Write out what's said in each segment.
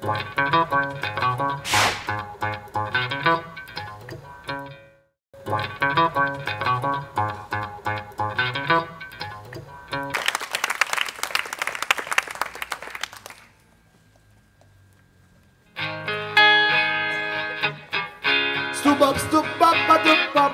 Stoop up, ba doop up.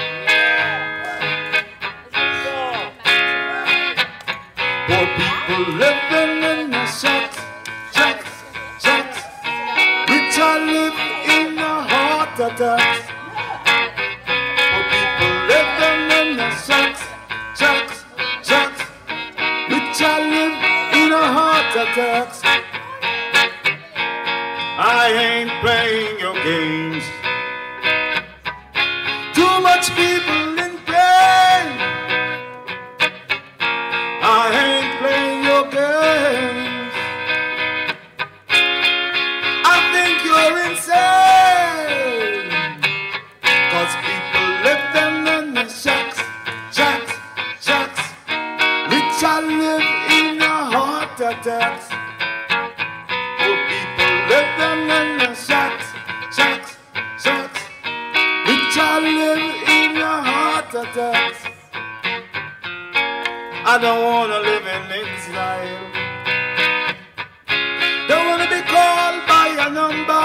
Poor people living in the shacks, shacks, shacks. Rich are live in a heart attacks. Poor people living in the shacks, shacks, shacks. Rich are live in a heart attacks. I ain't playing your games. Too much people in pain. I ain't playing your games. I think you're insane. 'Cause people live them in the shacks, shacks, shacks. Rich I live in a heart attacks. Poor people live them in the shacks, shacks, shacks. Rich I live in a heart attacks. I don't wanna live in exile. Don't wanna be called by a number.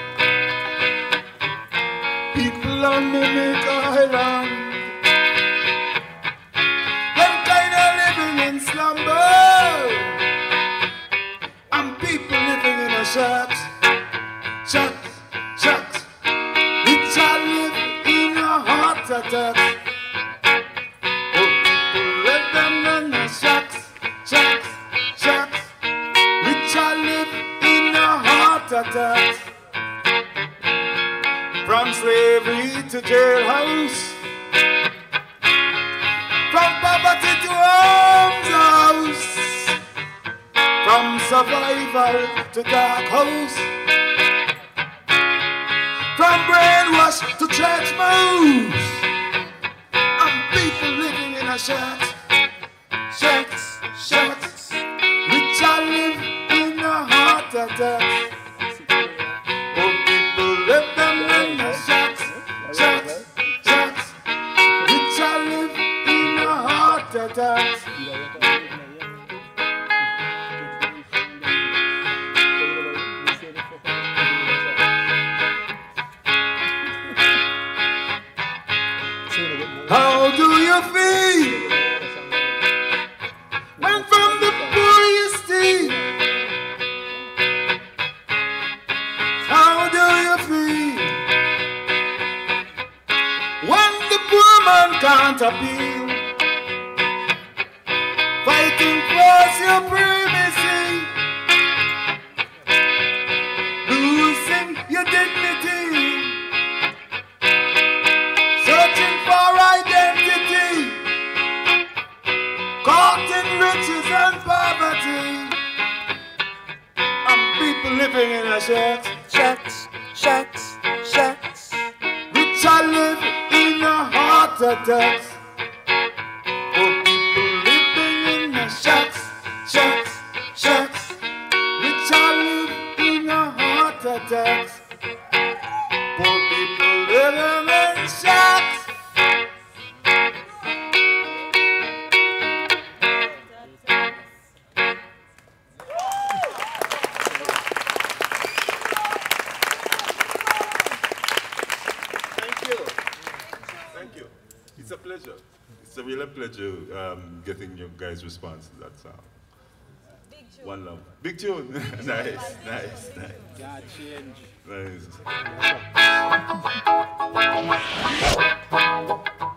People on Mimic Island, them kinda living in slumber. And people living in a shacks, shacks, shacks. Rich I live in a heart attacks. Oh, people live them in the shacks, shacks, shacks. Rich I live in a heart attacks. From slavery to jailhouse, from poverty to arms house, from survival to dark house, from brainwash to church mouse. And people living in a shacks, shacks, shacks. Rich I live in a heart attacks. Oh, people live them in a shacks, shacks, shacks. Rich I live in a heart attacks. How do you feel when from the poor you steal? How do you feel when the poor man can't appeal? Fighting for supremacy, losing your dignity, searching for identity, caught in riches and poverty, and people living in a shacks, shacks, shacks, shacks. Rich I live in a heart attacks. Oh, people living in a shacks, shacks, shacks. Rich I live in a heart attacks. Poor people living in shacks. Thank you. It's a pleasure. It's a real pleasure getting your guys' response to that sound. Big tune. One love. Big tune. Nice, nice, nice. God change. Nice.